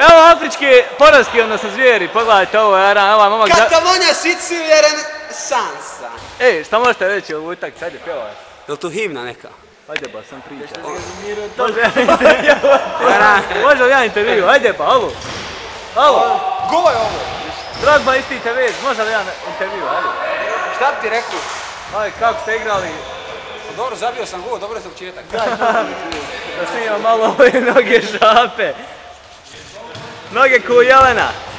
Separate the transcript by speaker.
Speaker 1: Evo afrički poraski, odnosno zvijeri, pogledajte ovo, ovaj momak...
Speaker 2: Katalonija, Sicilija, Renesansa.
Speaker 1: Ej, šta možete reći o ovoj utakmici, ajde pjevaj.
Speaker 2: Je li tu himna neka?
Speaker 1: Ajde ba, sam priča. Može li ja intervju, ajde pa, alo. Alo.
Speaker 2: Go je ovo.
Speaker 1: Dragba isti TV, može li ja intervju, ajde.
Speaker 2: Šta bi ti rekao?
Speaker 1: Ajde, kako ste igrali?
Speaker 2: Dobro, zabio sam gol, dobro je za početak.
Speaker 1: Da snimam malo ove noge žape. Noge ko Jelena.